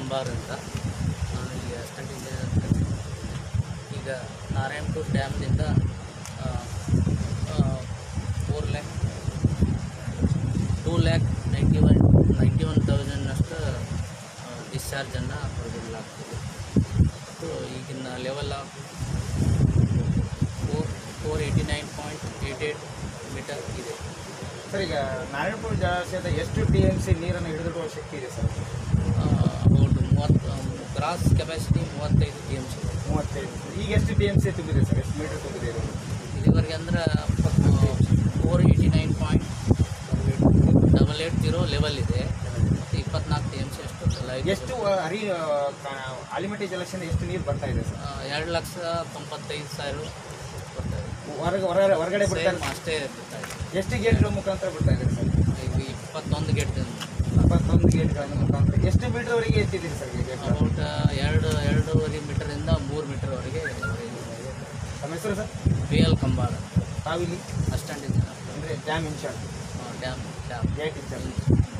ಕಂಬಾರ್ ಅಂತ. ನಾನು ಇಲ್ಲಿ ಅಸಿಸ್ಟೆಂಟ್ ಇಂಜಿನಿಯರ್ ಅಂತ. ಈಗ ನಾರಾಯಣಪುರ ಡ್ಯಾಮ್ನಿಂದ 2,91,000 ಡಿಸ್ಚಾರ್ಜನ್ನು ಹೊರಬಿಡಲಾಗ್ತದೆ. ಮತ್ತು ಈಗಿನ ಲೆವೆಲ್ ಆಫ್ 489.88 ಮೀಟರ್ ಇದೆ. ಸರ್, ಈಗ ನಾರಾಯಣಪುರ ಜಲಾಶಯದ ಎಷ್ಟು TMC ನೀರನ್ನು ಹಿಡಿದಿಡುವ ಶಕ್ತಿ ಇದೆ sir? About 30 gross capacity 35 TMC. 35. ಈಗ ಎಷ್ಟು TMC ತುಂಬಿದೆ ಸರ್? ಎಷ್ಟು ಮೀಟರ್ ತುಂಬಿದೆ ಇದು? ಇಲ್ಲಿವರೆಗೆ ಅಂದ್ರೆ 489.880 ಲೆವೆಲ್ ಇದೆ. ಮತ್ತು 24 TMC ಅಷ್ಟು ಎಷ್ಟು ಆಲಿಮಟ್ಟಿ ಜಲಾಶಯದಿಂದ ಎಷ್ಟು ನೀರು ಬರ್ತಾ ಇದೆ ಸರ್? 2,95,000 ಬರ್ತಾ ಇದೆ. ಹೊರಗಡೆ ಬಿಡ್ತಾರೆ ಅಷ್ಟೇ ಬರ್ತಾ ಇದೆ. ಎಷ್ಟು ಗೇಟ್ಗಳ ಮುಖಾಂತರ ಬಿಡ್ತಾ ಇದೆ ಸರ್? ಈಗ 21 ಗೇಟ್. 21 ಗೇಟ್ಗಳ ಮುಖಾಂತರ ಎಷ್ಟು ಮೀಟರ್ವರೆಗೆ ಎತ್ತಿದ್ದೀರಿ ಸರ್? ಅಬೌಟ್ 2.5 ಮೀಟರಿಂದ 3 ಮೀಟರ್ವರೆಗೆ. ನಮ್ಮ ಹೆಸರು ಸರ್? BL ಕಂಬಾರ. ತಾವಿಲ್ಲಿ ಅಸಿಸ್ಟೆಂಟ್ ಇಂಜಿನಿಯರ್. ಅಂದರೆ dam incharge, dam gate incharge.